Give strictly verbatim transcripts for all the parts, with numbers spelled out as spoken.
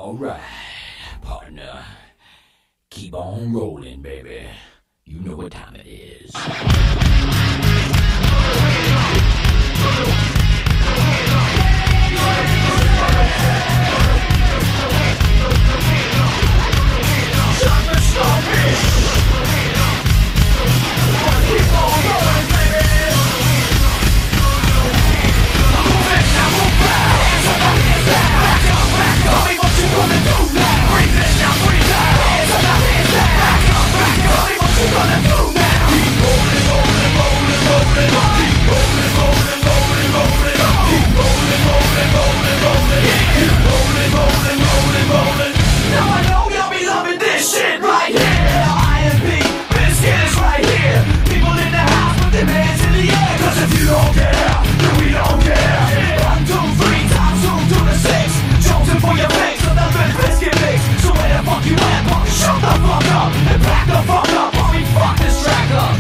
Alright, partner. Keep on rolling, baby. You know what time it is. Starfish! Keep on rolling, baby! Move it, now move back! Hands up, hands back! Back up, back up! Tell me what you gonna do now! Breathe in, now breathe out! Hands up, hands back! Back up, back up! Tell me what you gonna do now! Keep rolling, rolling, rolling, rolling! Keep rolling, rolling, rolling, rolling! Keep rolling, rolling, rolling, rolling! Keep rolling, rolling, rolling, rolling! Now I know y'all be loving this shit right here! I M P, Bizkit is right here! People in the house put their hands in the air! Cause if you don't care, then we don't care! One, two, three, times two to the six! Chosen for your face, so the good Bizkit mix! So where the fuck you at, punk? Shut the fuck up! And back the fuck up while we fuck this track up!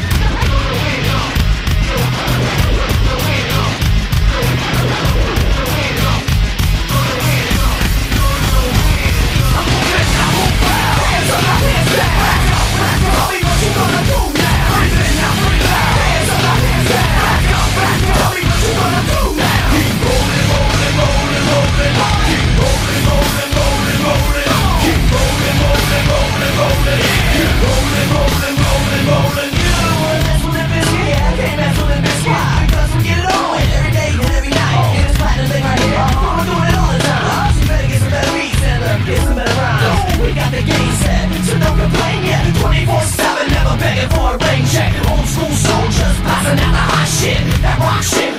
twenty-four seven, never begging for a rain check. Old school soldiers passing out the hot shit, that rock shit.